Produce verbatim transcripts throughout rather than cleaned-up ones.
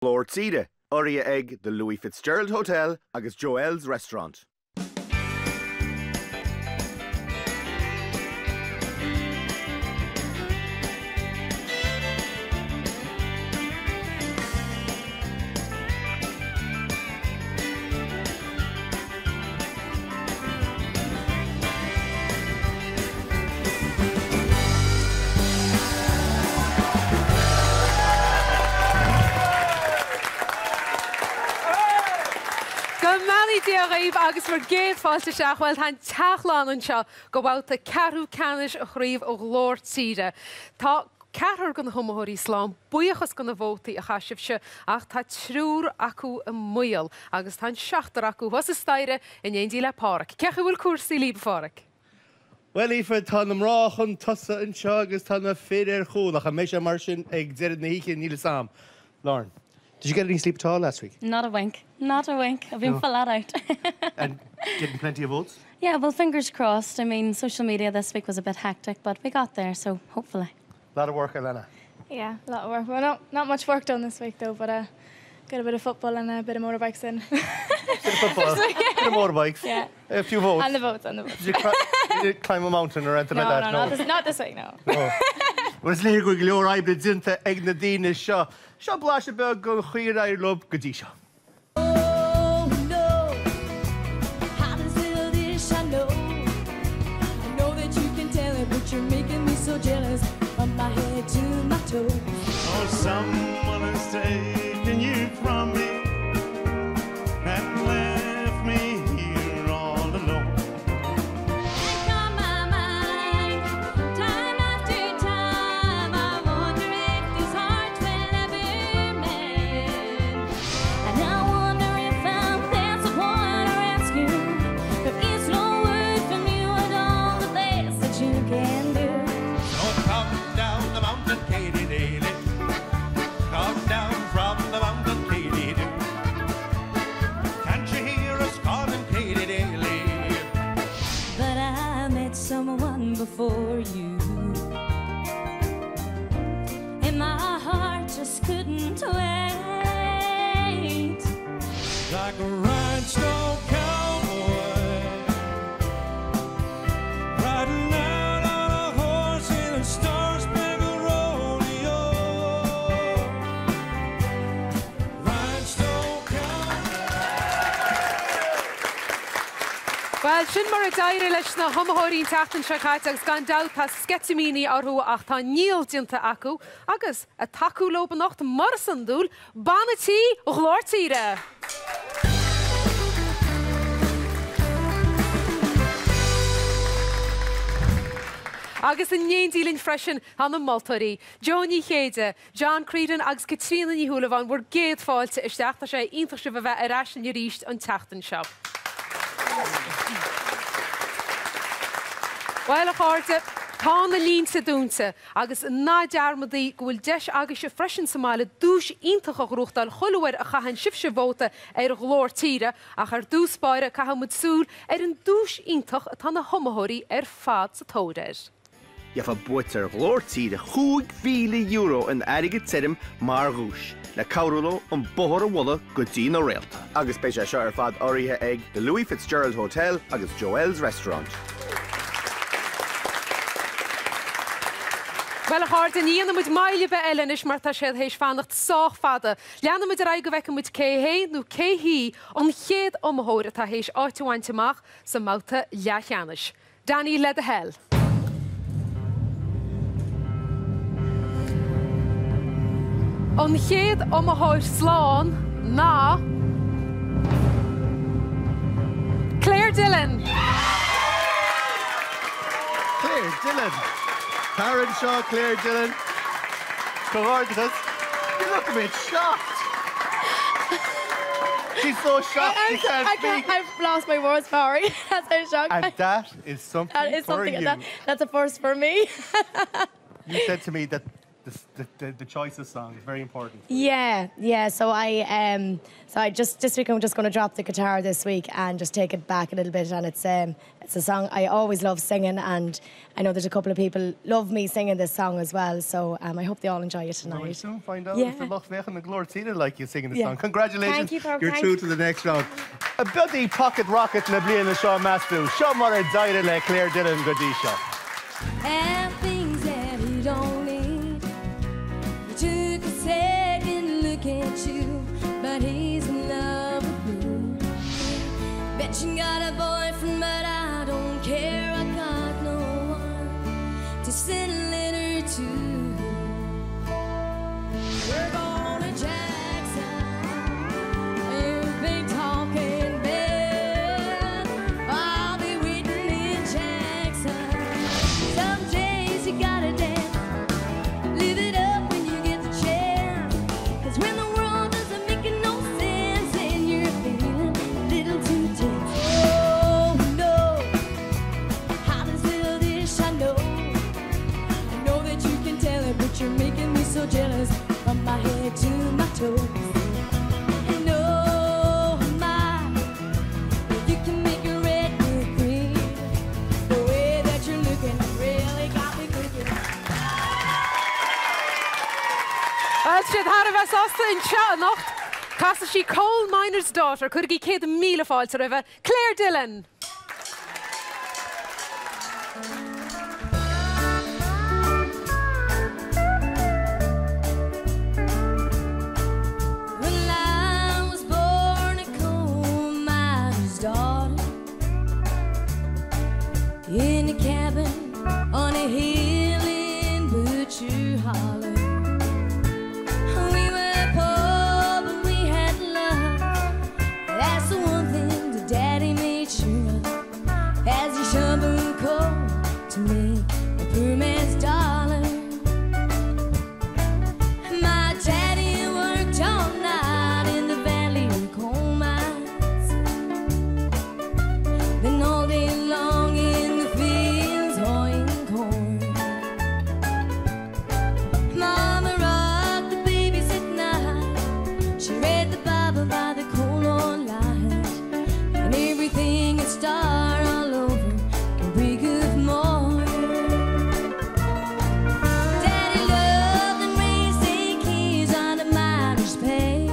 Lord Sida, Uria Egg, the Louis Fitzgerald Hotel, agus Joel's Restaurant. Díagh agus mar géad fáilte seach bhfuil tá teachláán an seo go bhfuilta ceathrú canis a chríomh ó Lord Sida. Tá ceathar go na Thomóthaí Slán, buíochas go na bhótaí a chaisibh se ach tá trúr acu a muil agus tá seachtar acu was is staire in éon le párac. Cecha bhfuil cuasaí líbe fárac? Well, Aoife, tá na mráchan tusa an seo agus tá na féidir chúlach a mé sé mar sin ag deireadh na híce níle sam. Lauren, did you get any sleep at all last week? Not a wink. Not a wink. I've been No. flat out. And getting plenty of votes? Yeah, well, fingers crossed. I mean, social media this week was a bit hectic, but we got there, so hopefully. A lot of work, Elena. Yeah, a lot of work. Well, not, not much work done this week, though, but uh, got a bit of football and a bit of motorbikes in. Bit of football, bit of motorbikes, Yeah. a few votes. And the votes, and the votes. Did you, cri- did you climb a mountain or anything No, like that? no, not this, not this week, no. No. Was léir go leor aibre dinta ag na daoine seo. Seo bláis be go chuir air lob go dtí seo. Oh no, how does it this I know? I know that you can tell it, but you're making me so jealous. From my head to my toes. Oh, someone has taken you from me and left me here all alone. Think on my mind, time after time. I wonder if these hearts will ever mend. And I wonder if I'm there someone to rescue. There is no word from you at all the best that you can do. So come down the mountain, Katy Daly. Come down from the mountain, Katy Daly. Can't you hear us calling, Katy Daly? But I met someone before you, and my heart just couldn't wait. Like a rhinestone cowboy, riding out on a horse in a star-spangled rodeo. Rhinestone cowboy. Well, sin mar a daire leis na Thomóthaí teachtain seo caite agus gan dá tá scetimíní orthú ach tá níl dionta acu agus a taú lob an nacht mar san dúil banatí Lord Sida. Agus in néon dílinn freisin an na Maltaí, Johnny Chéide, John Creedon agus Katrina ní Húlavan bhar géad fáilte isteachta sé ionfach si bheith ar aisin i ríist an teachtain seo. Weil a cháirte, tá na línta dúnta agus ná dearmadaí go bhfuil deis agus se freisin Somália dúis ionfach a grúchtáil choilmhar a chahan sibse bóta ar Lord Sida ach ar dúspáire cahamud súl ar an dúis ionfach atá na Thomóthaí ar fad sa tóidir. Jafa buiter Lord Sida chuig fíle euro an aige tirim mar rúis. Le caurúlo an bohar a walla go dtí na réalta. Agus béis seo ar fad áirithe ag the Louis Fitzgerald Hotel agus Joel's Restaurant. Well a háir den íana muid maile be Ellen is mar tá séad hééis fannacht sách fada. Leanna muid a raig go bheice muid céhé nó céhí an chéad omthóir atá hééis áitiúhaintteach sa máta leachanis. Danny le a hell. An chéad omthóir Slán ná Claire Dillon. Claire Dillon. Karen Shaw, Claire Dillon. Coordinates. You look a bit shocked. She's so shocked she can't I speak. can't, I've lost my words, sorry. That's how shocked. And that is something That is for something you. that, that's a first for me. You said to me that the, the, the, the choice of songs. Very important. Yeah, yeah. So I, um, so I just this week I'm just going to drop the guitar this week and just take it back a little bit. And it's um, it's a song I always love singing, and I know that a couple of people love me singing this song as well. So um, I hope they all enjoy it We'll tonight. soon find out Yeah. if the Loch Vech and the Glór Tíre like you singing the Yeah. song. Congratulations. Thank you, Paul. You're Thank through you. to the next round. A bloody pocket rocket na blian na Sean Mastew. Sean Mara Daire le Claire Dillon Godisha. And things that he don't need. He took a second look at you, but he's in love with you. Bet you got a boyfriend, but I don't care. I got no one to send a letter to. We're going to Jackson. You've been talking bad. I'll be waiting in Jackson. Some days you gotta dance. Live it up when you get the chance. 'Cause when the world doesn't make no sense and you're feeling a little too tense. Oh no, how to sell this I know. I know that you can tell it, but you're making me so jealous. From my head to my toes. And oh my, you can make a red look green. The way that you're looking really got me thinking. Well, siad har bheith sásta in seo nacht. Casa sí coal miner's daughter, chuir í céad míle fáilte roimh Claire Dillon. Well, I was born a coal miner's daughter in a cabin on a hill in Butcher Hollow. We were poor, but we had love. That's the one thing that Daddy made sure of as he shoveled coal to make a poor man's dollar. My daddy worked all night in the valley coal mines, then all day long in the fields hoeing corn. Mama rocked the babies at night. She read the Bible by the coal on light, and everything would start all over can break of more. Daddy loved and raised eight kids on the miner's pay,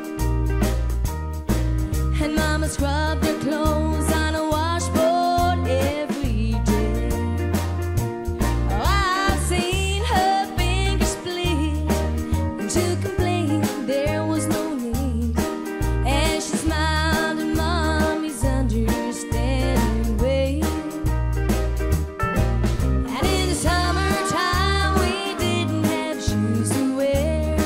and Mama scrubbed their clothes on a washboard every day. Oh, I've seen her fingers split, and to complain there was no need, and she smiled at Mommy's understanding way. And in the summertime we didn't have shoes to wear,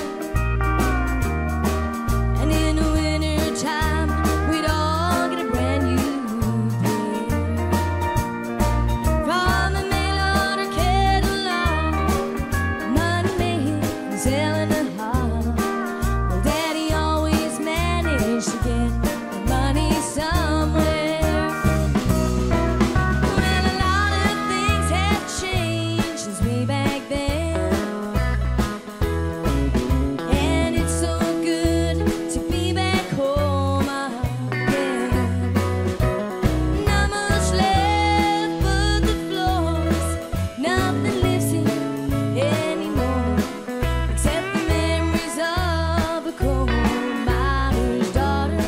and in the wintertime we'd all get a brand new pair. From the mail order catalog, money made selling a hollow. Well, Daddy always managed to get the money somewhere. Well, a lot of things have changed since way back then, and it's so good to be back home again. Not much left but the floors, nothing lives here anymore, except the memories of a coal miner's daughter.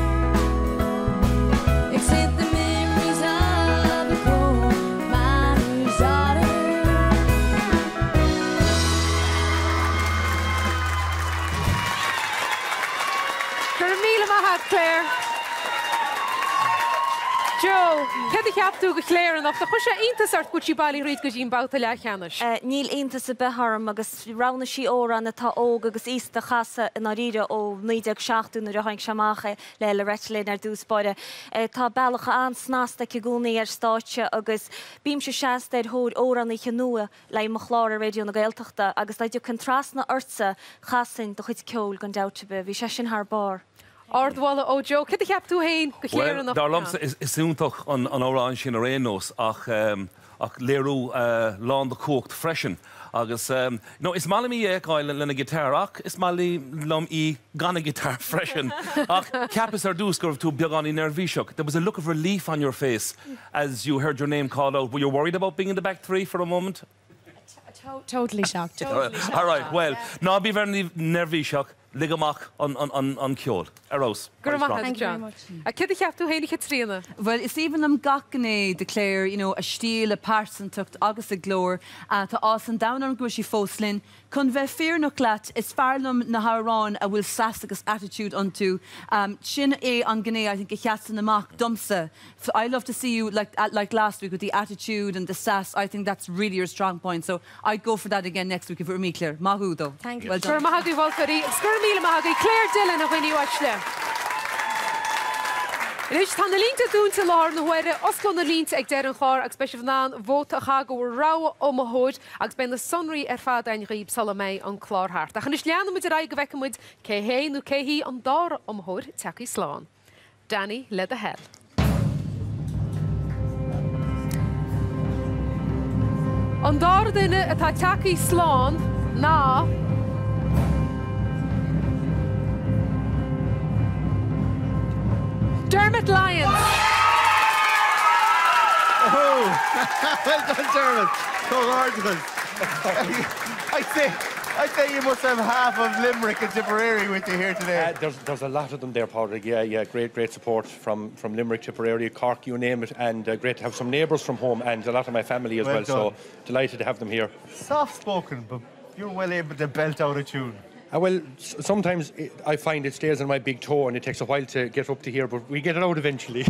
Except the memories of a coal miner's daughter. Gur míle maithe, Claire. Joe, cad a cheapú go Claire an nachta chuise intasart go tí bailí riad go dtín bouta le cheannis. Níl intas a betharm agus rana sí óra na tá óg agus ísta chasa in áíre ó níideag seaachú na rahaing seamácha le le reitlinn ar dúspáide. Tá bailcha an snásta ci gúnaí ar stáite agus bím se seasteir thód óran í nua le mo chláir a réú na gailteachta agus leidiú contrast na orsa chasin do chuid ceol gan dautebe, bhí sé sin haar bar. Ardhála ó Joe, cad a cheapú hain go Claire an Well, nachta. dar lamsa is isúntaach an an órán sin a rénos ach um, ach léirú uh, lán de cócht freisin agus um, no is mála mí éáil lena gitar ach is mála lom í gana gitar freisin ach ceapas ar dús gurh tú beagán í nervíiseach. There was a look of relief on your face as you heard your name called out. Were you worried about being in the back three for a moment? To- totally shocked. Totally shocked. All right, well, ná bí very nervíiseach ligamach on on on on ceol. Arós. Thank you very much. A kid cheap tú hénig trína. Well, is even am gachanné declare, you know, a stíl a person tucht agus a glór a tá as an down an grisí fóslin chun bheith fear nach leat is fearlam na harrán a bhfuil sas agus attitude unto um, sin é an gné I think a cheasan amach dumsa. So I love to see you like uh, like last week with the attitude and the sass. I think that's really your strong point. So I'd go for that again next week if it were me, Claire. Mahu though. Thank you. Well Sgur done. mahagaí bhilcarí, sgur míle mahagaí Claire Dillon a bhainú le. Inis tá na línta dúnta lár na huire oscail na línta ag deir an chlár agus speisi bhná bhóta a go bhfuil rá ó mathóid agus ben na sonraí ar fád ein ghíb Salomé an chlárthart. A chanis leanana muid a ra go bhheicimiid cé héanú céhí an dára ó mathóid teachaí sláán. Danny, le a hell. An dára duine atá teachaí sláán ná Dermot Lyons. Oh, well done, Dermot. So hard to I say, I say you must have half of Limerick and Tipperary with you here today. Uh, there's, there's a lot of them there, Padraig. Yeah, yeah, great, great support from, from Limerick, Tipperary, Cork, you name it, and uh, great to have some neighbours from home and a lot of my family as Well well. done. So delighted to have them here. Soft-spoken, but you're well able to belt out a tune. Uh, well, s- sometimes it, I find it stays on my big toe and it takes a while to get up to here, but we get it out eventually.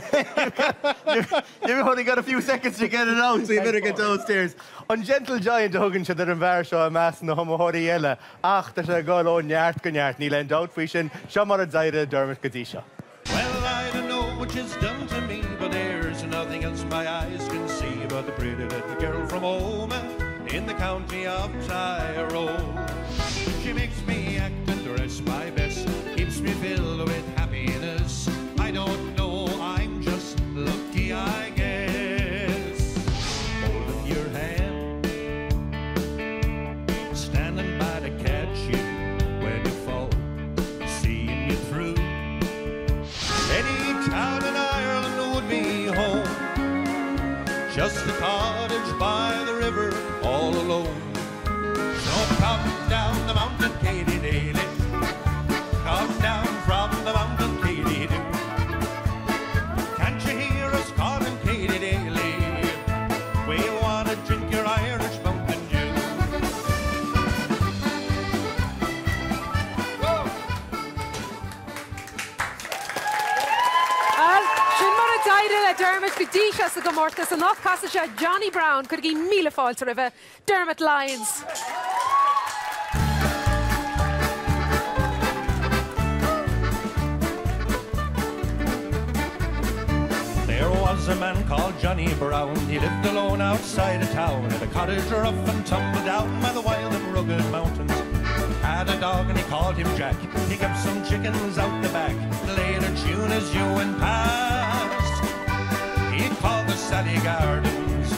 You've only got a few seconds to get it out, so you better get downstairs. An gentle giant a thugann siad ar an bhar seo a meas na homothóirí eile. Ach, tá sé gáil ó neart go neart, ní len doubt faoi sin, seo mar a daire Dermot go dtí seo. Well, I don't know what she's done to me, but there's nothing else my eyes can see but the pretty little girl from home in the county of Tyrone. She makes me act and dress my best, keeps me filled with happiness. I don't know, I'm just lucky, I guess. Holding your hand, standing by to catch you when you fall, seeing you through. Any town in Ireland would be home, just a cottage by the river, all alone. So come down the mountain, Katy Daly. Come down from the mountain, Katy Doo. Can't you hear us calling, Katy Daly? We wanna drink your Irish Mountain Dew. Al, sin mar a daire le Dermot go dtí se sa go mórtas an nach casa se Johnny Brown chud í míle fáilte a bheith Dermot Lyons. There was a man called Johnny Brown. He lived alone outside of town in a cottage rough and tumble down by the wild and rugged mountains. Had a dog and he called him Jack. He kept some chickens out the back, played a tune as you went past. He called the Sally Gardens.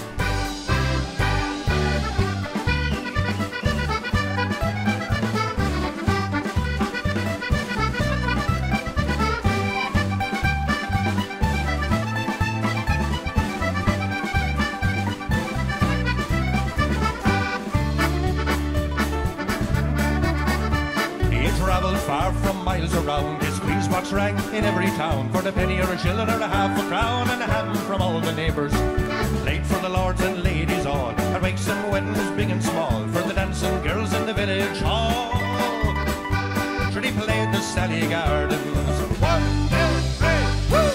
Travelled far from miles around. His squeeze box rang in every town for the penny or a shilling or a half a crown and a ham from all the neighbours. Played for the lords and ladies all, and wakes and weddings big and small for the dancing girls in the village hall. Sure, he played the Sally Gardens. One, two, three, woo!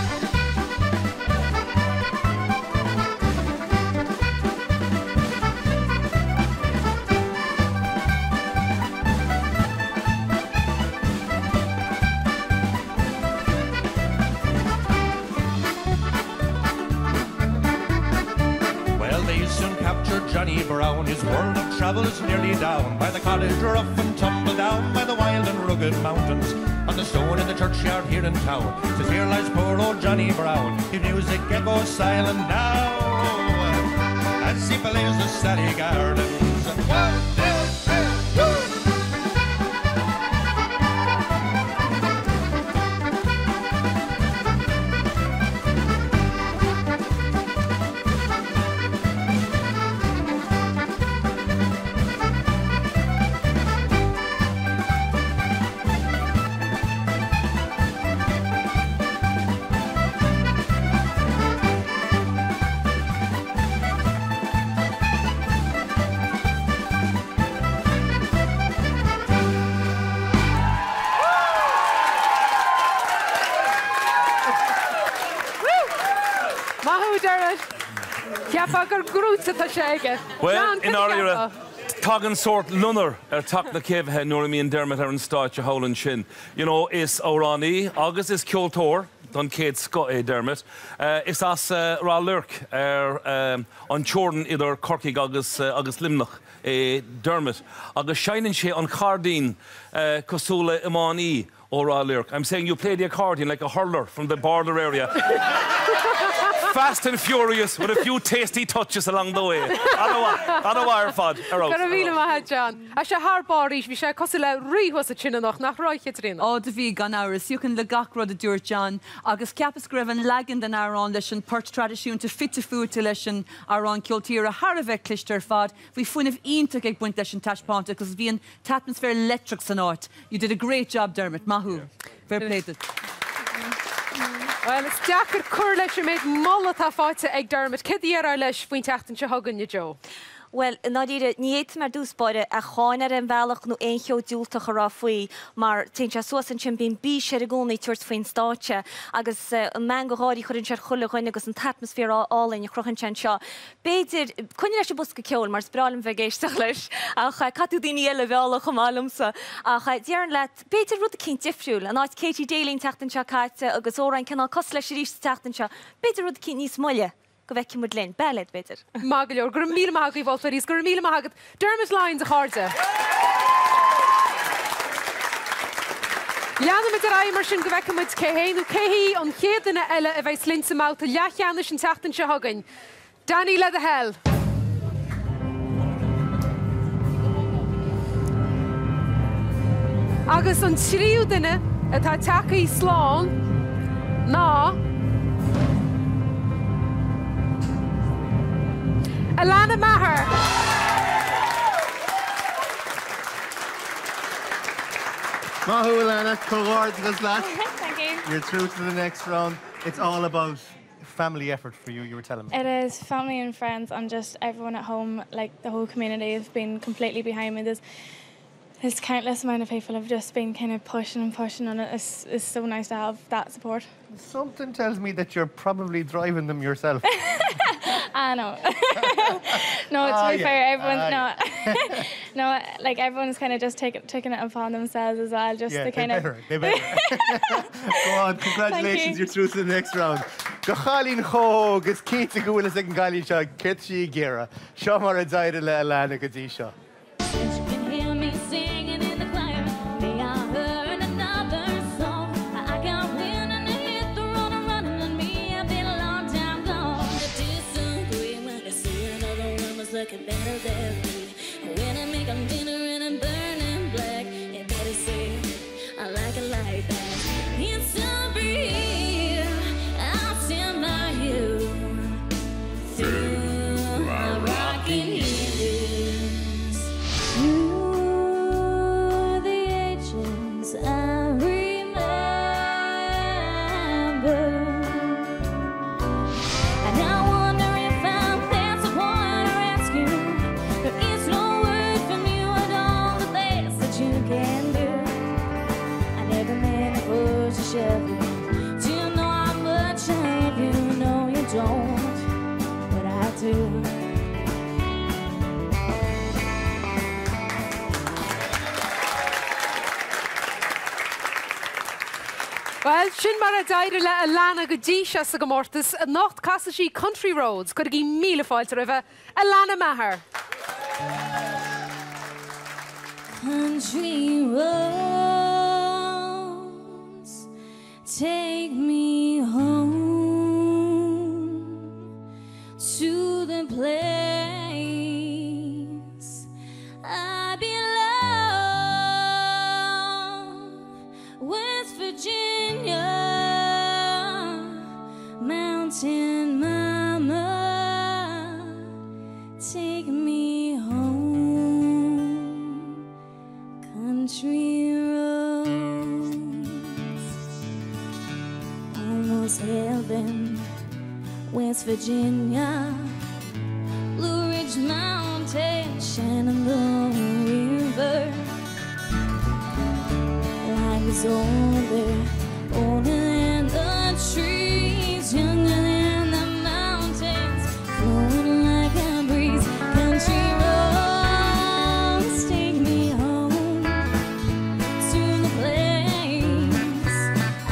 Johnny Brown, his world of travel is nearly down by the cottage rough and tumble down by the wild and rugged mountains. On the stone in the churchyard here in town, says here lies poor old Johnny Brown. His music echoes silent now as he plays the Sally Gardens. One, two, three, woo! Mahu Dermot. Ceapa gur grúta tá sé aige. Well, in áire tagan sort lunner ar tak na céimhe nuair a míon Dermot ar an stáit a howlan sin. You know, is óránaí agus is ceoltóir don céad sco é Dermot. Uh, is as uh, rá lurk ar um, an teordan idir Corcaigh agus, uh, agus Limnach é Dermot. Agus shainan sé an cardín uh, cosúla imánaí ó rá lurk. I'm saying you play the accordion like a hurler from the border area. Fast and furious with a few tasty touches along the way. Anna fad. Gur bhíle maithe John. A sé thbáirís bhí sé cosú le ríhos a tsinach nach ráiche trína. Ó de bhí gan áras, you can le gachrod a dúir John, agus ceapas go raibh an legan den árán leis an port tradiisiúnta fitte fuúta leis an árán ceoltíar a Har a bheith clistear fad. Bhí fuinmh ionach ag buint leis an taispáanta, agus bhí an atmosphere electric san áit. You did a great job, Dermot. Mahu. Fair played it. Well, is deachar cur leis méid molla tá fáte ag Dermot. Cid ar leis faoin teachtain se hagan na Joe? Well, nadíre níiad mar dúspáide a cháinar an bhealach nó ein cheo dúltach ará faoi, mar tein se suasan sin bín bí sé a gcónaí tuairt faoin státe, agus an me go háirí chuann sé chulla chuine agus an atmosfér álainn a crochan sin seo. Béidir chuine leis busca ceol mar sprálam bheith géisteach leis, a cha catú daoine eile bhealach go málamsa, a cha dearan leat béidir rud a cin difriúil, an áit Katie Daly teachtain seo caite agus óráin cinál cos leis ríos teachtain seo, béidir rud a cin níos moille. Go bheici mud linn, beilid beidir. Magalir, gur míle maithagad í bhiltarís, gur míle maithagad Dermot Lyons a cháirte. Leanna mit ar aimar sin go bheici mud céhéanú céhí an chéadana eile a bheith slinte máta leachcheanna sin teachtain se hagainn. Danny le a hell. Agus an tríú duine atá tacaí sláán ná Alana Maher. Mahu Alana, cohort this last. Thank you. You're through to the next round. It's all about family effort for you, you were telling me. It is family and friends and just everyone at home, like the whole community has been completely behind me. There's, there's countless amount of people have just been kind of pushing and pushing and it's, it's so nice to have that support. Something tells me that you're probably driving them yourself. I know. No, to Ah, be yeah. fair, everyone's Ah, no, no, like everyone's kind of just taking taking it upon themselves as well. Just yeah, to they kind of. better, they better. Go on, congratulations, you. you're through to the next round. Go chalín chóg, is cín sa gúil is ag an gáilín seo, cit sí ggéire. Seo mar a daire le Alana go dtí seo. Since you can hear me singing in the choir, may I heard another song. I got wind and I hit the road and running on me. I've been a long time gone. I disagree when I see another woman's looking better than me. When I make them dinner and I'm burning black, you better say I like it like that. It's so real. I'll send my you through my rocking years. Through the ages I remember, and I wonder if I'm past the point of rescue. There is no word from you at all the best that you can do. I never meant to push a shove you. Do you know how much I love you? No, you don't, but I do. Well, sin mar a daire le Alana go dtí se sa go mórtas a nacht casa sí Country Roads, go í míle fáilte ribh Alana Maher. Country roads take me home to the place West Virginia, mountain mama, take me home, country roads, almost heaven, West Virginia, Blue Ridge Mountain, Shenandoah River. Life is older, older than the trees, younger than the mountains, flowing like a breeze. Country roads take me home to the place I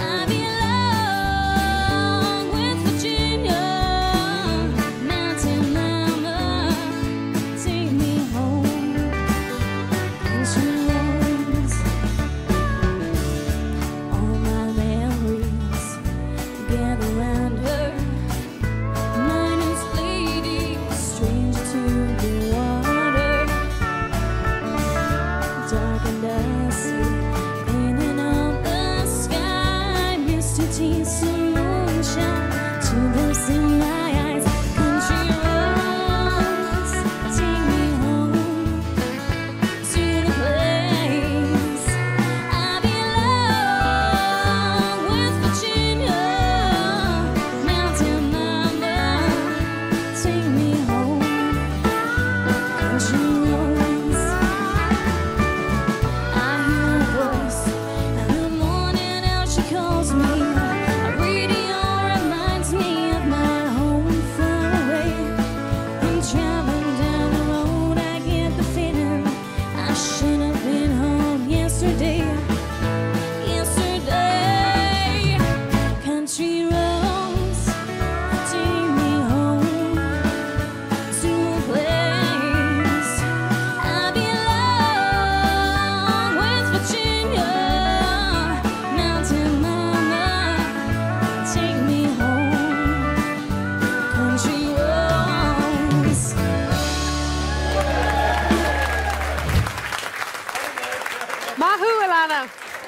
belong. West Virginia, mountain mama, take me home. Country roads, all my memories gather round her. Mine is fleeting, stranger to the water, dark and dusty, painting on the sky. Misty tears of moonshine, two bursts in my eyes. Country roads, take me home to the place I belong. West Virginia, mountain mama, take me home. Country roads, I hear a voice in the morning, how she calls me. A radio reminds me of my home far away. I'm traveling down the road, I get the feeling I should have been home yesterday. Yesterday, country roads, take me home to a place I belong. West Virginia, mountain mama, take me home. Country roads. Mahu Alana.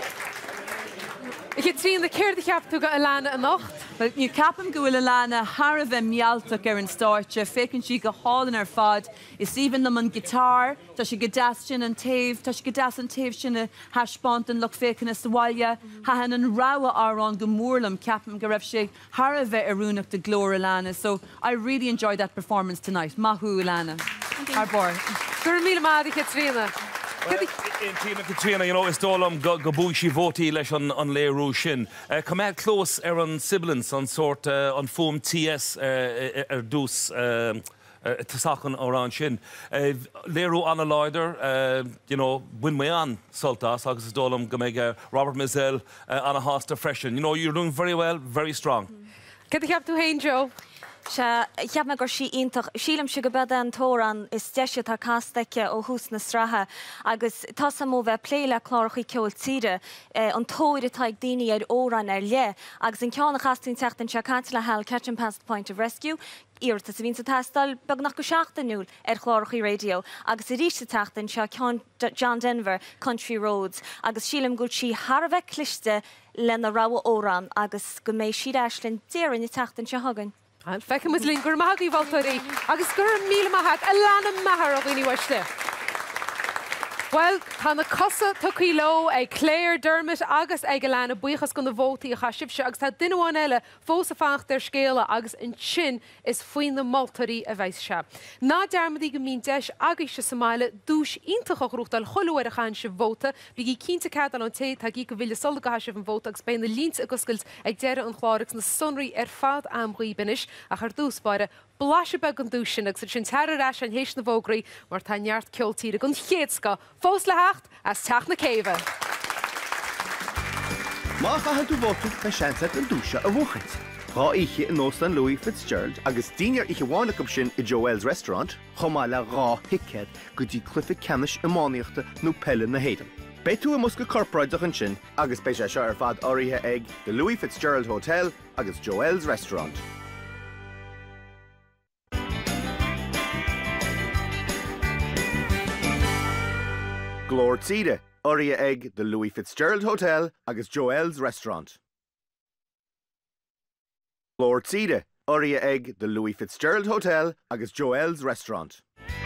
Ik heb zien de keer die heb toe Alana een nacht. Well, you capam go lana Harav mialtak er an startje, fécinn si go hálan ar fad, is even them an guitar, tá si godas sin an taobh, tá si godas an taobh sin a haspont an loch fécinn is walja, ha an rawa arán go mórlam capam go raibh si Harav arúnach de glór lana. So I really enjoyed that performance tonight. Mahu lana. Arbor. Gur míle mád ik het trina. In Tina Katrina, you know, is dólam go búisi vótaí leis an an léirú sin. Comed close ar an siblings an sort uh, an fóm T S uh, ar dús uh, uh, tasachan órán sin. Uh, léirú Anna Leider, uh, you know, buin mé an soltas, agus is dólam go méid uh, Robert Mizell, uh, Anna Hosta freshen. You know, you're doing very well, very strong. Kid ik heb toe heen, Joe. Se cheap me gur sí ítach sílam si go bed an tóran is deise tá cástaice ó hús na strathe agus tá mó bheith pléile chláirchaí ceol tíre an tóir atá ag daoine ar óran ar le agus an ceánna chasún teachtain se caiint le hell Catching Past Point of Rescue íirta sa bhín sa testal bag nach go seachtainúil ar chláirchaí radio agus i ríiste teachtain se ceann John Denver Country Roads agus sílam gúil si Harbheith cliste le na ráha óran agus go méid siad eislinn déireann i teachtain se hagan. An feice mus lín gur maithí bhiltarí agus gur míle maithad a lena mahar a bhíní weiste. Well, tá na cosa tuí lo ag Claire Dermot agus ag go lena buchas go na bhótaí a chaisibse agus tá duine eile fós a fancht ar scéala agus an sin is faoin na moltarí a bheith se. Ná dearmadí go mín deis agus se Somáile dúis ionintach a grúcht al choúir a chan se bhóta, bhí gí cínta cat an té tá gí go bhile sola go haisibh an bhóta agus bein na línt a goscailt ag deire an chláragus na sunraí ar fad amghí binis a chu dúspáire Blase be an dúsin agus sin tear eis an hééis na bógraí mar tá neart ceoltíre gon chéadsca fós le hecht as teach na céimhe. Má chahan tú bótu na seansa an dúise a bhuachait. Tá ihe in nóstan Louis Fitzgerald agus tíar ihe bháinacham sin i Joel's Restaurant chomá le rá hicéad go dtí clufa ceannis i máíochta nó pelle na héadam. Bé tú a musca corporáidach an sin agus bé sé seo ar fad áirithe ag the Louis Fitzgerald Hotel agus Joel's Restaurant. Glór tíre Oria Egg, the Louis Fitzgerald Hotel, agus Joel's Restaurant. Lord Sida, Oria Egg, the Louis Fitzgerald Hotel, agus Joel's Restaurant.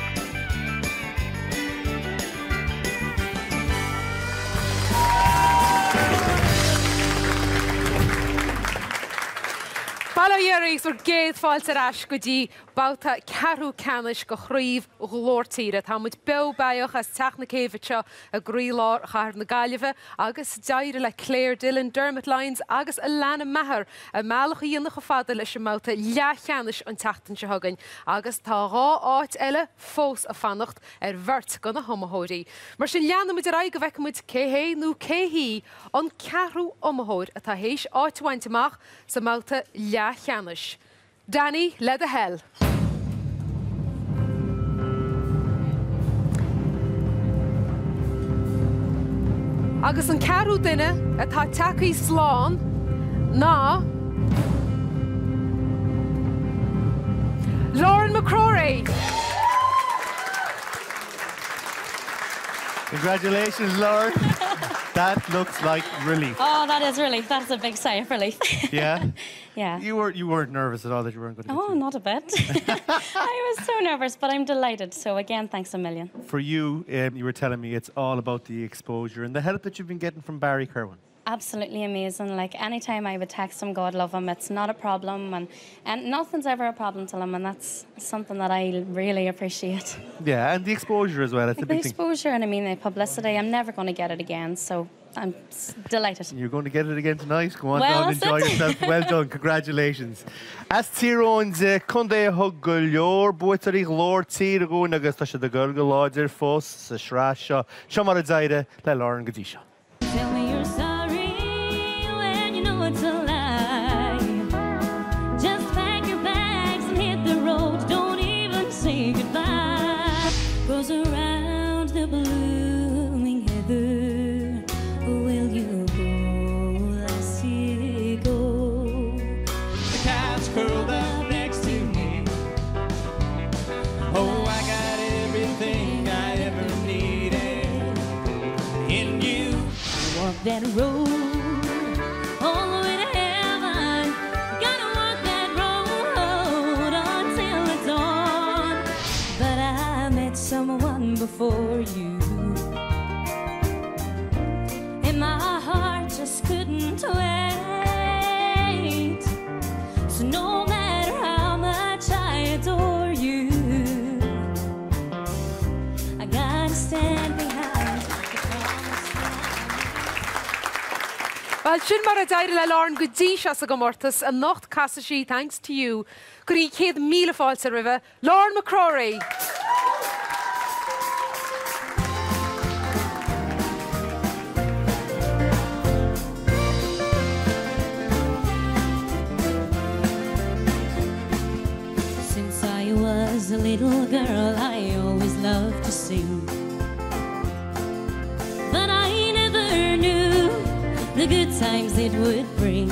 Balairis o'r gedd ffaelt yr as gyda bawta carw canis go chryf o glor tira. Tá mwyd bew baioch as tach na cefetio a grilor char na galifa agus dair le Claire Dillon, Dermot Lyons agus Alana Maher a malach i ynach o fadal ys y mawta lia canis yn tachtan sy hogan agus tá rá áit ele fós a fannacht er vert gan a homahori. Mar sy'n lian am ydych gyfec mwyd cehe nhw cehi on carw omahor a tá heis áit waint amach sa mawta lia canis. Danny, let the hell. Agus an carw dyna a tá taci slán na Lauren McCrory. Congratulations, Lauren. That looks like relief. Oh, that is relief. That's a big sigh of relief. Yeah? Yeah. You, were, you weren't nervous at all that you weren't going to get Oh, through. not a bit. I was so nervous, but I'm delighted. So again, thanks a million. For you, um, you were telling me it's all about the exposure and the help that you've been getting from Barry Kerwin. Absolutely amazing. Like anytime I would text him, God love him, it's not a problem, and and nothing's ever a problem to him, and that's something that I really appreciate. Yeah, and the exposure as well. That's Like a the big thing. exposure and I mean the publicity. I'm never going to get it again, so I'm s- delighted. You're going to get it again tonight. Go on Well, down, that's enjoy it. yourself. Well done. Congratulations. As Tyrone's Kunde Hugulyor, Boitari Lord Tyroon, agus ta the girl Galadir Foss, Shrasha, Shamara Zaida, Le Lauren Gadisha. Tell me you're sorry when you know it's a lie. Just pack your bags and hit the road. Don't even say goodbye. Goes around the blooming heather. Will you go? I see you go. The cat's curled up next to me. Oh, I got everything I ever needed in you. Walk that road all the way to heaven. Gotta walk that road until it's dawn. But I met someone before you, and my heart just couldn't wait. So no matter how much I adore you, I gotta stand behind the promised land. Wel, sy'n mar a dair le Lauren Gadisha sa gomortas a nocht casa si, thanks to you. Gwri cedd mil a fáil sa river, Lauren McCrory. Since I was a little girl, I always loved to sing. But I never knew the good times it would bring.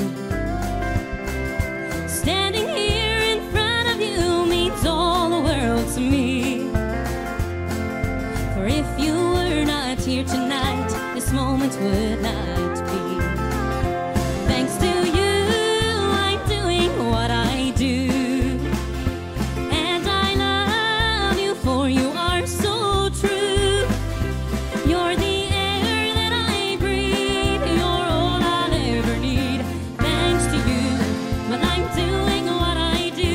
Standing here in front of you means all the world to me. For if you were not here tonight, this moment would not be. Thanks to you, I'm doing what I do. And I love you, for you are so true. You're the air that I breathe. You're all I'll ever need. Thanks to you, but I'm doing what I do.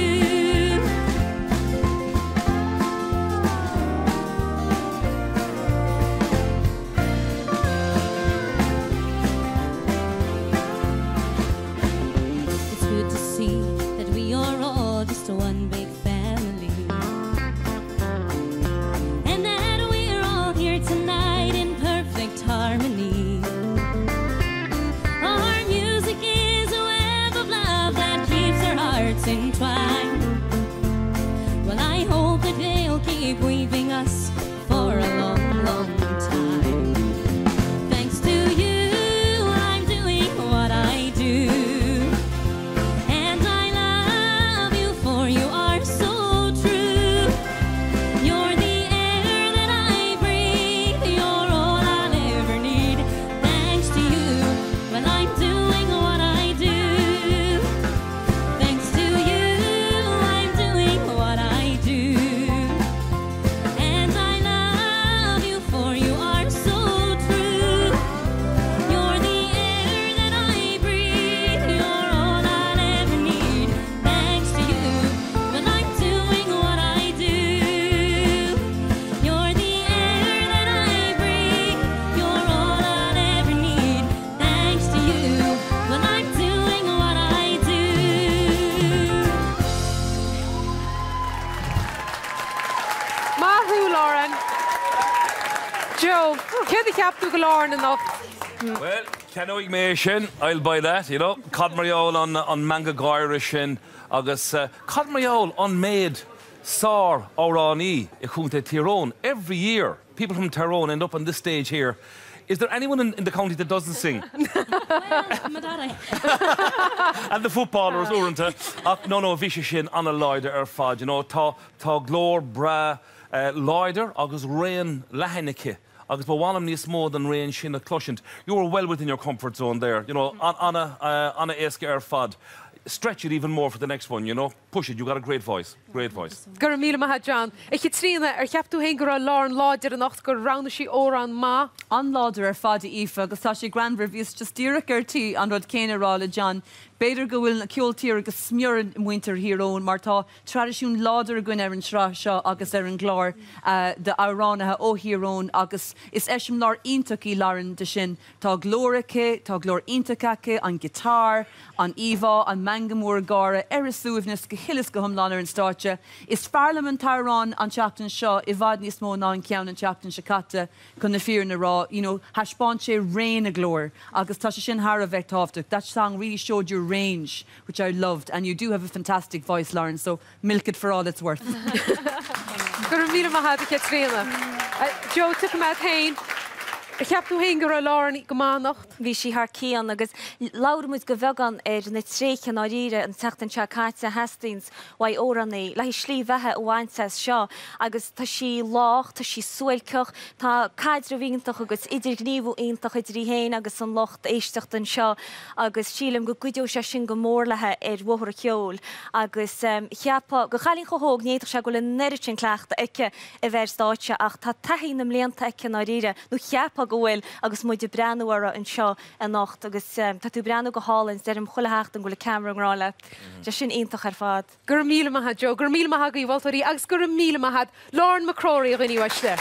It's good to see that we are all just one big family, and that we're all here tonight in perfect harmony. Our music is a web of love that keeps our hearts entwined. Well, I hope that they'll keep weaving us for a long, long time. Thanks to you, I'm doing what I do. And I love you, for you are so true. You're the air that I breathe. You're all I'll ever need. the cap to Galorn enough. Well, Canoig Mation, I'll buy that, you know. Cod Mariole on, on Manga Irish and August. Uh, Cod Mariole on Maid, Sar, Orani, Ikunte Tyrone. Every year, people from Tyrone end up on this stage here. Is there anyone in, in the county that doesn't sing? My daddy. And the footballers, Uranta. Uh, no, no, Vishishin, Anna Loider, er fad, you know, Ta, ta Glor, Bra, uh, Loider, August Rain, Lahenike. Agus ba bhhainm níos mó than rain sin a cluisiint. You were well within your comfort zone there. You know, Anna, uh, Anna Eske ar fad. Stretch it even more for the next one, you know. Push it, you got a great voice. Great voice. Gur míle maithe John. Ich het trína ar cheapú hen gur Lauren láidir an nacht gur round sí óran má. An láidir ar fád Aoife agus tá sé grand reviews just díreach ar tí an rud céine rála John. Beidir go bhfuil na ceoltíir agus smiúran winter hírón mar tá tradiisiún láidir a gin ar an srá seo agus ar an glár uh, de áránathe ó hírón agus is eisiom lár iontachaí láran de sin. Tá glóracha, tá glór iontachacha, an gitar, an Eva, an mangamór gára, ar is suamhnas go hilas go thomláin ar an státe. Is fearlam an Tyrone an teachtain seo I bhfad níos mó ná an ceann an teachtain se caite chun na fíor na rá, you know, haspáin sé rain a glór agus tá sé sin thar a bheith tábhachtach. That song really showed your range, which I loved, and you do have a fantastic voice, Lauren, so milk it for all it's worth. Gur míle maithe the trína. Joe took him out hain. Ich heb tú hen gur Lauren go má nacht. Bhí si haar cían agus laur muid go bhegan ar na tréchan á ríre an teachtain seo Cáite Hastings wai órannaí le slí bheitthe óhaintes seo agus tá sí lách, tá sí suailceach, tá caidre víntach agus idir gníomh ionintach idir héin agus an locht éisteachtain seo agus sílam go gcuideú se sin go mórlathe ar bhthar a cheol agus cheappa go chalín go hóg néidir se go le neidir sin cleachta aice a bheith stáitse ach tá taithí na mléanta aice á ríre nó cheappa go bhfuil agus muid de breanúara an seo a nacht agus tá tú breanú go hálinn der an chulahecht an go le camera anrála de sin ionintach ar fad. Gur míle maithe Joe, gur míle maithe go í bhiltarí agus gur míle maithe Lauren McCrory a ghuiní waiste.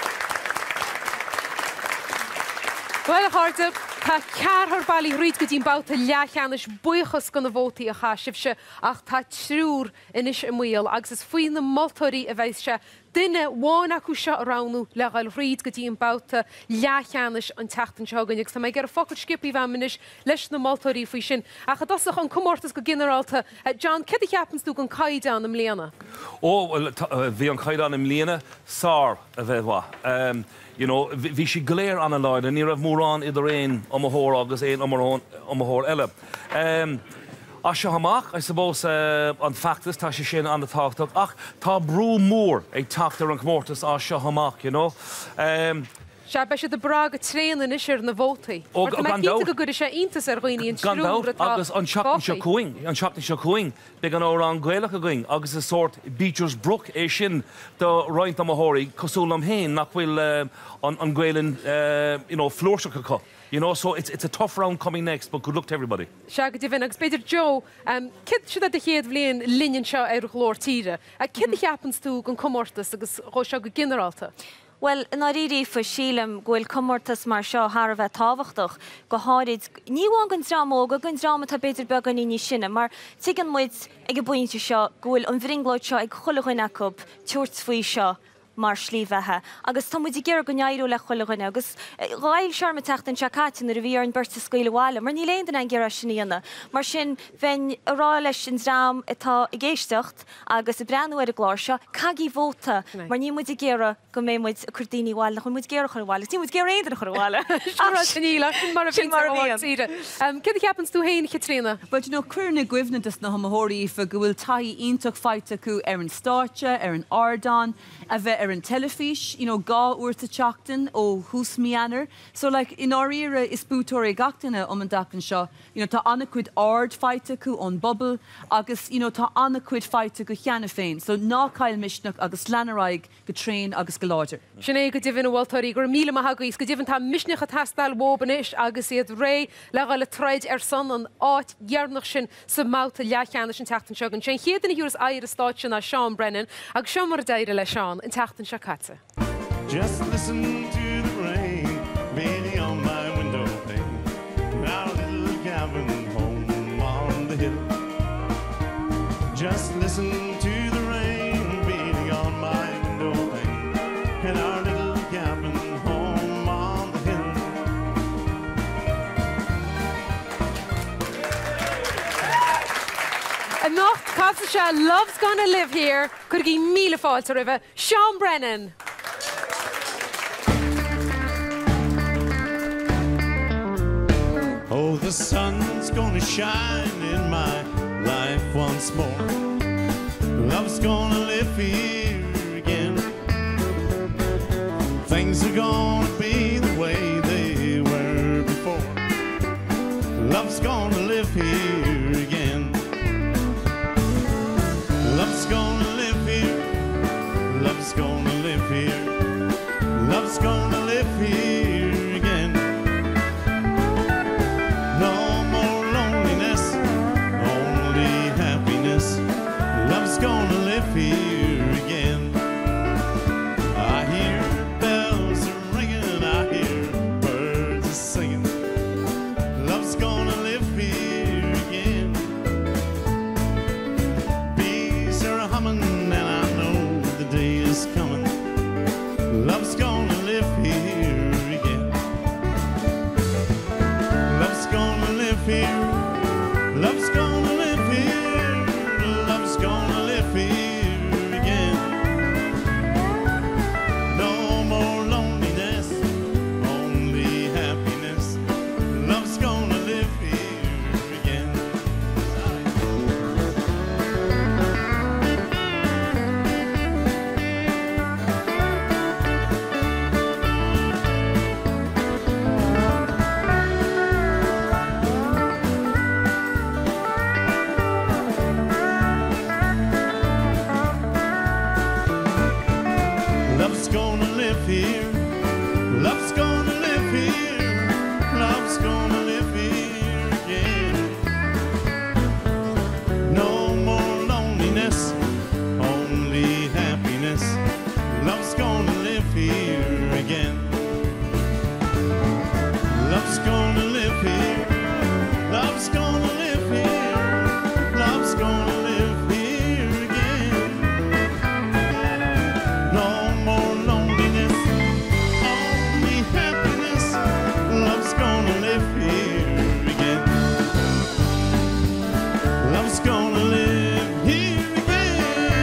Well a harta, tá cearthar bailí rúid go dtín bouta leachcheannis buchas go na bhótaí a chaisibse ach tá trúr inis i mhuial agus is faoin na moltóirí a bheith se duine bháin acu seo aránú le gail rúid go dtín bouta leachcheannis an teachtain seogan agus tá mé gur a focail skipí bheiminis leis na moltóirí faoi sin ach a dosach an comórtas go generalta. John, cad a cheapans tú an caidan am léana? Ó, bhí an caidan am léana, sár a bheith bha. You know, bhí si gléir an a leid, a ní raibh mórán idir éon am a thór agus éon am a thór eile. Um, a se hamach, I suppose, uh, an factus tá sé sin an a táchtach, ach tá brú mór ag táchtar an comórtas a se hamach, you know. Um, Se be se de brag a tréan in isir na bhótaí. Ó, gan dó. go gur sé intas ar ghoiní an Gan dó, srúr atá agus an seachtain seo cuaing, an seachtain seo cuaing, be an órán ghaelach a going, agus is sort Beecher's Brook é sin do roiint am a thóirí cosúil am héin nach bhfuil uh, an, an ghaelann uh, you know, flórseach acu. You know, so it's, it's a tough round coming next, but good luck to everybody. Se go dtíhann agus beidir Joe, um, cid si a chéad bblion linnean seo ar glór tíre. A cid a cheapans tú an comórtas agus cho seo go generalta? Well, in a ríí fa sílam ghfuil comórtas mar seo thar a bheith tábhachtach go háid níháin gon drama go gon drama tá beidir beag an ní sinna, mar tuigean muid ag buinte seo ghfuil an bhringláid seo ag chulachain acu tuairt faoi seo mar slí bheitthe. Agus tá muid ggéar go nearú le chulachaine agus gáil searma teachtain se Cáitin ar a bhí ar an berta scoile bháile, mar ní léon an ggéar sinníana. Mar sin bhein ará leis sin drám atá i ggéisteacht agus i breanú ar a gláir seo cagí bhóta, mar ní muid ggéara go mé muid a chuirdaoine bháile chun muid ggéar chuir bháile, tí muid ggéar éidir chuir bháile. Sinníla, sin mar a fin mar a tíre. Cid a cheapans tú héin Catriona? But you know, cuirna guimhnatas na hamóirí fa go bhfuil taí ionach feite acu ar an státe, ar an ardán, a bheith ar an telefís, you know, gá uirta teachtain ó hús mianar. So like in our era is bútóirí gachtainna om an dachan seo, you know, tá anna cuid ard feite acu ón bubble agus, you know, tá anna cuid feite go cheanna féin. So ná cail misneach agus leanaráig go tréin agus go láidir. Sinné go dtíhann bhiltarí gur míle maithagaí go dtíhann tá misneach a tastal bóbanis agus iad ré le gail le treid ar san an áit ghearnach sin sa máta leachcheanna sin teachtain seogan. Sin chéad in hiúras air a stáit sin a Sean Brennan agus Sean mar deire le Sean in teachtain seo Cáite. Just listen to the rain beating on my window pane. Our little cabin home on the hill. Just listen to the rain beating on my window pane. And our little cabin home on the Anocht Casa Love's Gonna Live Here. Could give Mila Falls River. Sean Brennan. Oh, the sun's gonna shine in my life once more. Love's gonna live here again. Things are gonna be the way they were before. Love's gonna live here again. Love's gonna live here. Love's gonna live here. Love's gonna live here again. No more loneliness, only happiness. Love's gonna live here again. I hear bells are ringing, I hear birds are singing. Love's gonna live here again. Bees are humming and I know the day is coming. Love's gonna live here again. Love's gonna live here. Love's gonna live here. Love's gonna live here again. No more loneliness, only happiness. Love's gonna live here again. Love's gonna live here. Love's gonna live here. Love's gonna live here again. No more loneliness, only happiness. Love's gonna live here again. Love's gonna live here. Love's gonna live here. Love's gonna live here again. No more loneliness, only happiness. Love's gonna live here again. Love's gonna live here again.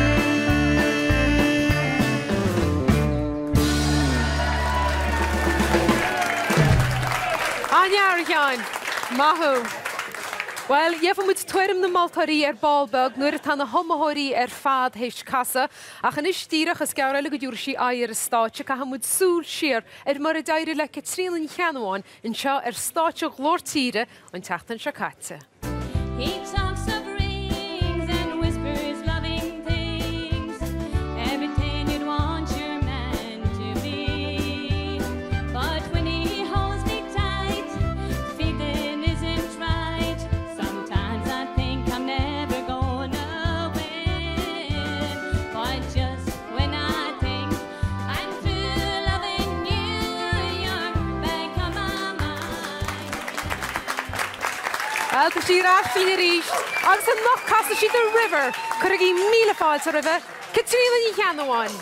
Anya Arian, Mahu. Well, jefum moet twerm na Maltarí ar Ballbeg, nuair atá na homahoirí ar fad héis casa, ach an istíreach is gaire go dúr sí air a státe, ca hamud súl siar ar mar a daire le Catrílan Cheanháin in seo ar státe glórtíre an teachtan se caite. He talks of rings and whispers loving things, everything you'd want your man to be. But when he holds me tight, feeling isn't right. Sometimes I think I'm never gonna win. But just when I think I'm through loving you, you're back on my mind. Well, tá sí rach fin a ríist, agus an nach casa sí the river, chuir í míle fáilte river, Catrílan Cheanháin.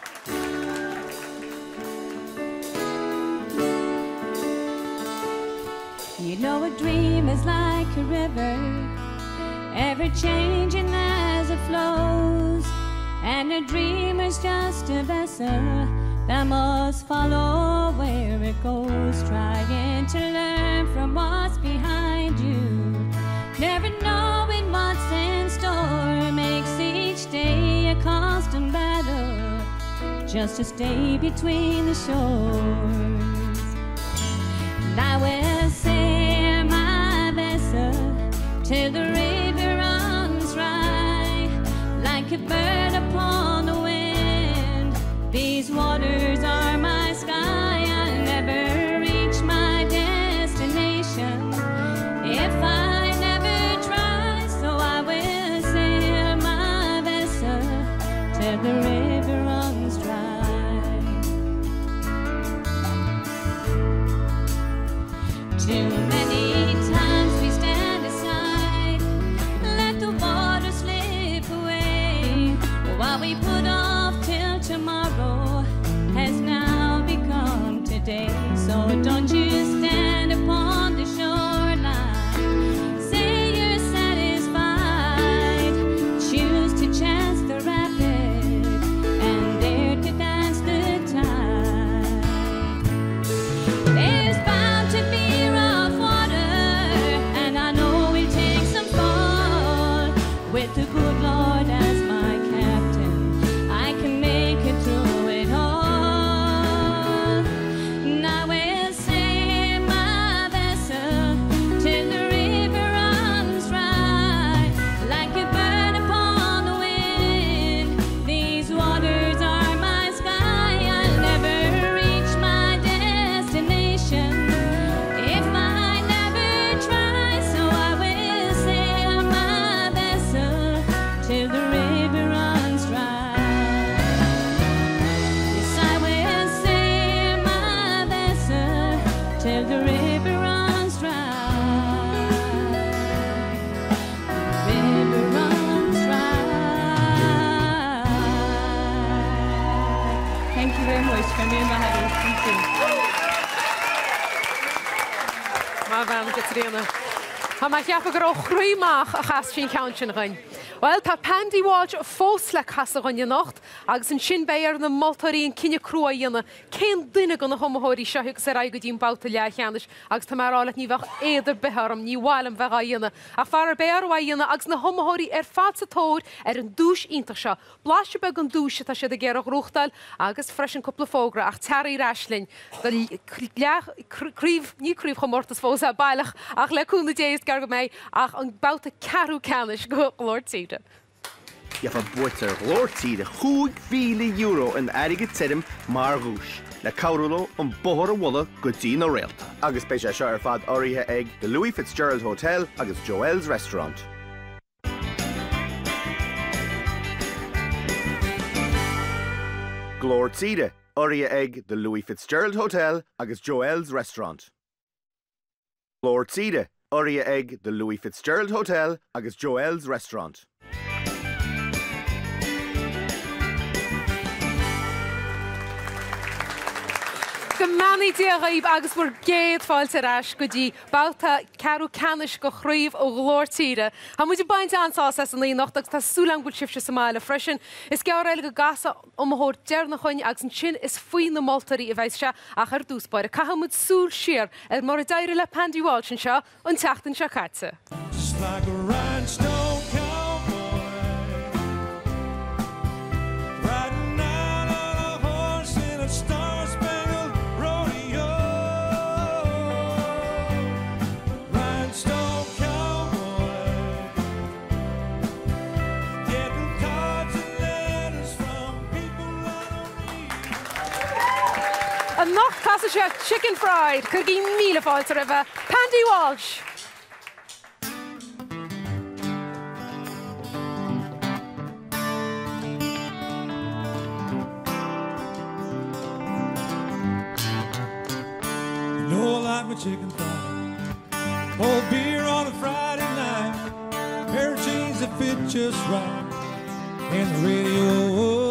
You know a dream is like a river, ever changing as it flows. And a dream is just a vessel that must follow where it goes, trying to learn from what's behind you. Never knowing what's in store makes each day a constant battle, just to stay between the shores. And I will sail my vessel till the river runs dry, like a bird upon the wind. These waters are my sky. I'll never reach my destination if I never try. So I will sail my vessel till the river runs dry. Too many times we stand aside, let the water slip away, while we put off till tomorrow Ha mae chiaf ag o chrwymach a chas sy'n count yn gyn. Wel, ta Pandy Walsh ffos le cas o gyn nocht, agos yn sy'n beir na moltori yn cynnig crwa yna, cyn dynig o'n homohori sio hwg sy'r aig o di'n bawt y liach ianis, agos ta mae'r olet ni fach edrych behar am ni wael am fach a yna. A far ar beir o yna, agos na homohori er ffat y tôr er yn dŵs intach sio. Blas y beg yn dŵs ta sydd y ger o grwchdal, agos ffres yn cwpl o ffogra, ach tari raslin. Cryf, ni cryf chomortas ffos a bailach, ach le cwn y deis gargo mei, ach yn bawt y carw canis go glor tîd. Je verboeter gloortide goed vele euro in erige term maar roes. Le Cowrulo om bohor wolle goedien o reelt. Agus specia shire fad orihe egg the Louis Fitzgerald Hotel agus Joel's Restaurant. Gloortide orihe egg the Louis Fitzgerald Hotel agus Joel's Restaurant. Gloortide orihe egg the Louis Fitzgerald Hotel agus Joel's Restaurant. Gymani di a ghaib aguswyr gedd ffael sy'r as gyda bawta carw canis go chrwyf o glor tira. Ha mwyd i baint ansas as yn lein noch dag ta sŵlang gwyd sifsio Somalia freshen. Is gawr eil gasa o mahor der na chwyn agus yn chin is fwy na moltari i feis sia ach ar dwsbair. Ca ha mwyd sŵl sir er mor y dair le Pandy Walsh yn sia yn tacht yn sia catsa. Just like a rhinestone cowboy riding out on a horse in a star-spangled rodeo. Rhinestone cowboy getting cards and letters from people I don't read. Yn noch casa sia chicken fried, cyrgi mil y ffael sy'r efo Pandy Walsh. No, I like my chicken fried. Old beer on a Friday night. Pair of jeans that fit just right. And the radio.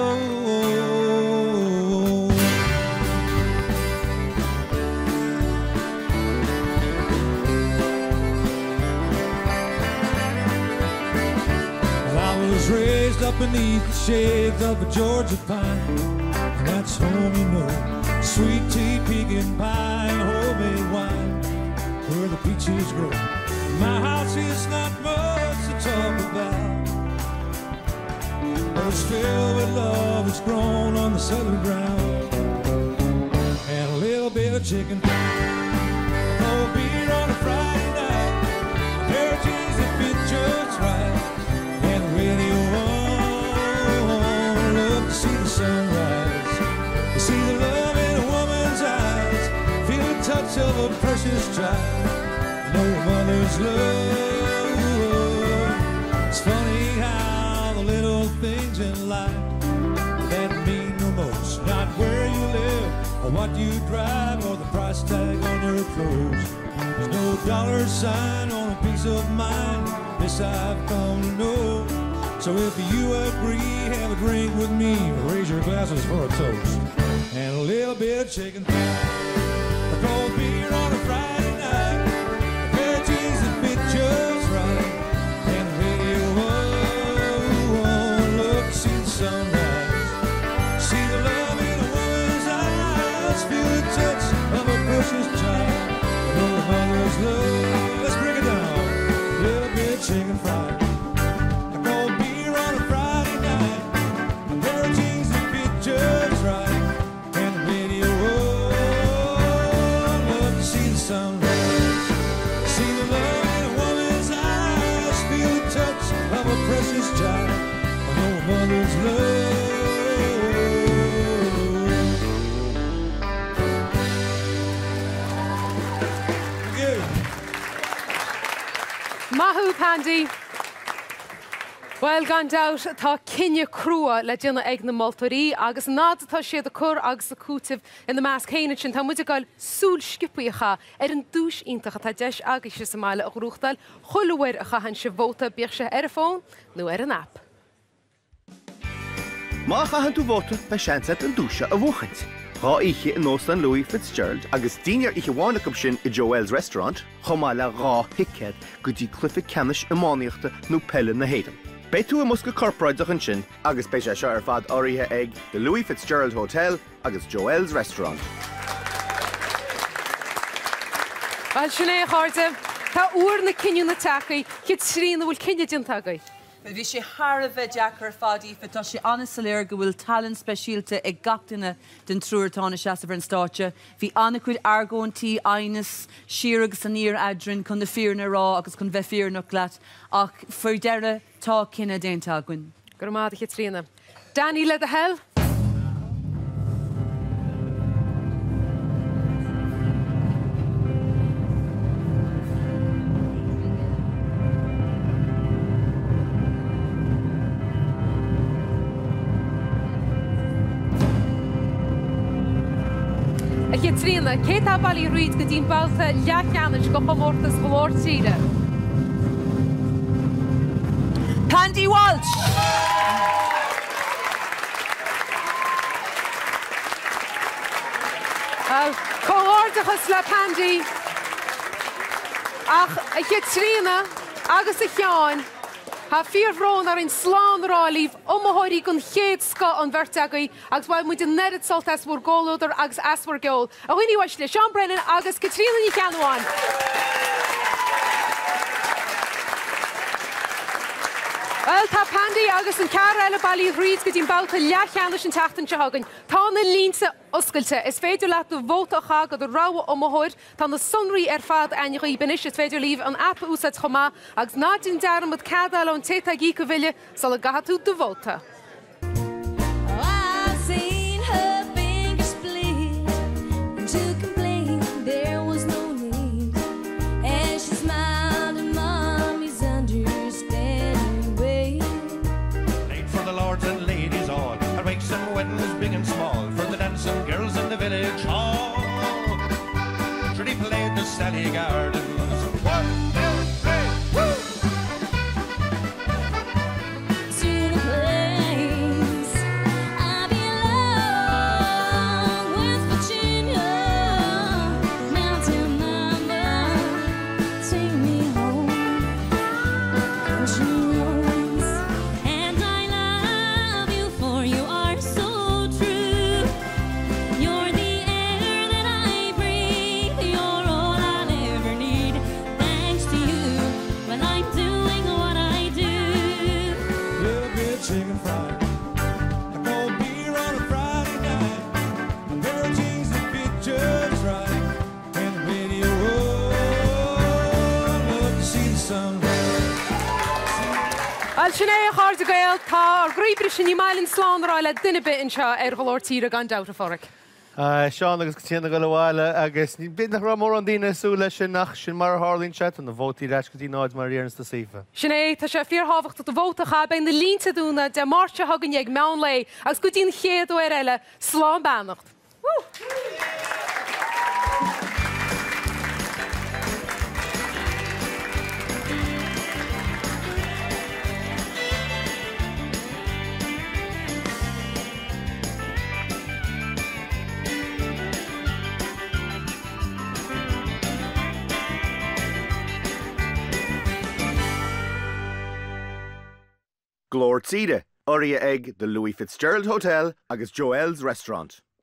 Well, I was raised up beneath the shades of a Georgia pine. And that's home, you know. Sweet tea, pecan pie, and homemade wine, where the peaches grow. My house is not much to talk about, but it's filled with love that's grown on the southern ground. And a little bit of chicken pie, cold beer on a Friday night, a pair of jeans that fit just right, and the radio on. Look to see the sunrise, to see the love touch of a precious child, no mother's love. It's funny how the little things in life that mean the most, not where you live or what you drive or the price tag on your clothes. There's no dollar sign on a piece of mind, this I've come to know. So if you agree, have a drink with me, raise your glasses for a toast, and a little bit of chicken pie. Cold beer on a Friday night, a pair of jeans that fit just right, and the radio on. Look to see the sunrise, see the love in a woman's eyes, feel the touch of a precious child, no mother's love. Let's bring it down, a little bit of chicken fried. A cold beer on a Friday night, a pair of jeans that fit just right, and the radio on. Sunrise, see the love in a woman's eyes, feel the touch of a precious child, I know a mother's love. Thank you. Mahu Pandy. Well, gan dawt, tá cinne crua le dina ag na moltorí, agus nád tá siad a cur agus a cútih in na más chéine sin, tá muid a gáil súl scipuíocha ar an dúis iontacha tá deis agus se Somália a grúchtal, chulúir a chahan se bóta bíoh se ar a fón nó ar an app. Má chahan tú bóta ba seanset an dúise a bhuachant. Rá ihe in nóstan Louis Fitzgerald agus dínear ihe bháinna cub sin i Joel's Restaurant, chomá le rá hiccead go dtí cluife ceannis imáníochta nó pelle na héidir. Beitú a musca corpráideach an sin agus béis seo ar fad áirithe ag the Louis Fitzgerald Hotel agus Joel's Restaurant. Well, sinné cháirte, tá uair na cinniú na tacaí, cid srína bhfuil cinne din tagaí. Bhí sé Har bheith deachar fadí fe tá sé anna saléir go bhfuil talan speisialte ag gatainna den trúirtána seasa bhar an státe. Bhí anna chuid argóntí ainas siar agus an níor adrin chun na fíorna rá agus chun bheith fíornach leat ach fuair deire tá cinenne déanta aguain. Gur máid cid srína. Danny le a hell? Ché trína, cé tá bailí ruid go dtín balta leachceannis go chomórtas go Lord tíre. Pandy Walsh! Well, cóhordachas le Pandy. Ach, ché trína, agus a cheáin, ha fíorhrón ar an slán rálíh omóirí gon chéad sco an bhirteagaí agus bhfuil muid an nerid solt asmór gólódar agus asmór geol. A chuoine bhaist le Sean Brennan agus Catriona ní Cheanháin. Well, tá Pandy agus an cear eile bailí rúid go dtín báta leachcheannis an teachtain se hagann. Tá na línsa oscailte, is féidir leat do bhótacha go do ráha omóir, tá na sunraí ar fad ainichaí benis is féidir líh an appa úsad chomá agus nádín dearam mod cadal an téta gí go bhile sal a gahatú do bhóta. I've seen her fingers split, and to complain there was no need. And she smiled at Mommy's understanding way. Played for the lords and ladies all, and make some weddings big and small for the dancing girls in the village hall. Trudy played the Sally Gardens. One, two, three, woo! To the place I belong, West Virginia, mountain mama, take me home, country roads, and I love you for you are so true. You're the air that I breathe, you're all I'll ever need. Thanks to you, when I'm doing what I do. Little bit chicken fried, a cold beer on a Friday night, a pair of jeans that fit just right, and the radio roll. I love to see the sunrise. Well, sinné cháirte gael, tá gríbre sin ní mailin slán rá le duine bit in seo ar go Lord tíre gan dauta forric. Seán agus tíanana go bhile agus ní bit nach ramór an daine súla sin nach sin mar hálín chat an na bhótaí reis go dtí náid mar réarnas do sífa. Sinné, tá sé fíorhabhacht do bhótacha ben na línta dúna de máirte hagann ag meán lei agus go dtín chéad ó ar eile slán beannacht. Glór tíre, áirithe ag the Louis Fitzgerald Hotel agus Joel's Restaurant.